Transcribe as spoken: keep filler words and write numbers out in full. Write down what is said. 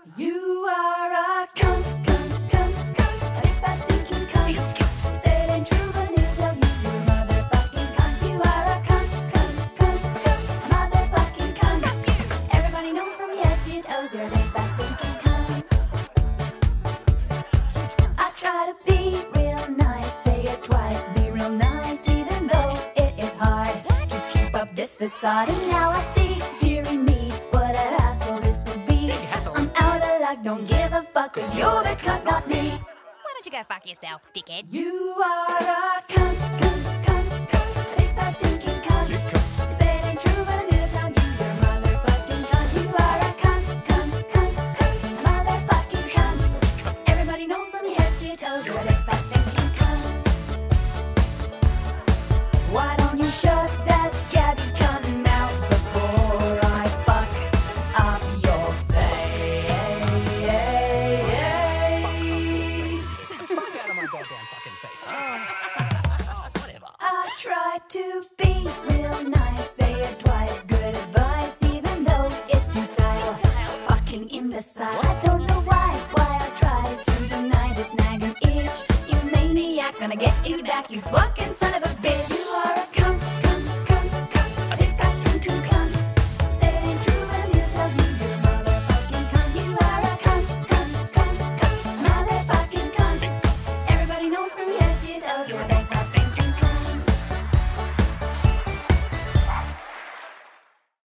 You are a cunt, cunt, cunt, cunt, a big fat stinking cunt. Say it ain't true, but he'll tell you you're a motherfucking cunt. You are a cunt, cunt, cunt, cunt, a motherfucking cunt. Everybody knows from your head to your toes you're a big fat stinking cunt. I try to be real nice, say it twice, be real nice, even though it is hard to keep up this facade. And now I see, dearie me, what a hassle this would be. Big hassle. I'm out of luck, don't give a fuck, cause you're the cunt, not me. Why don't you go fuck yourself, dickhead? You are a cunt, cunt, cunt, cunt, a big fat stinking cunt. You cunt. You say it ain't true, but I'm gonna tell you you're a motherfucking cunt. You are a cunt, cunt, cunt, cunt, a motherfucking cunt. Everybody knows from your head to your toes you're a big fat stinking cunt. Why don't you shut that scabby cunt mouth before I fuck up your face? Fuck out of my goddamn fucking face. Oh, whatever. I try to be real nice, say it twice, good advice, even though it's futile. Fucking imbecile. I don't know why, why I try to deny this nagging itch. You maniac, gonna get you back, you fucking son of a bitch.